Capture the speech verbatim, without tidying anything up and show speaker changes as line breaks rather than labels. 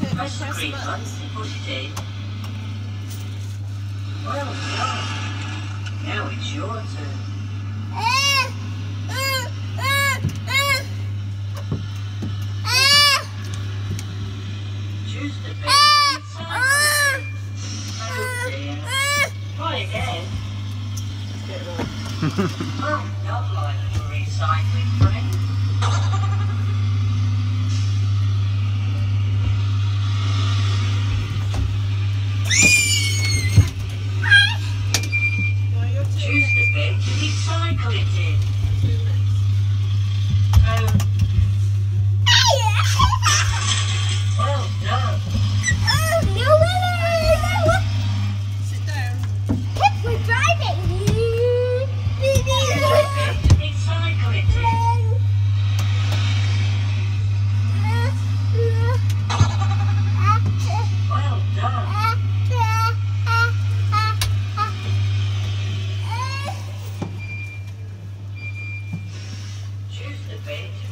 Press the green button to put it in. Well done. Now it's your turn. Choose the bit inside. Oh dear. Try again. Oh, not like your recycling friend. Choose the bit to recycle it in. Oh. Well done.
Oh, no, no, no, no.
Sit down.
Look, we're driving.
Choose the bit to recycle it in. Well done. Choose the bit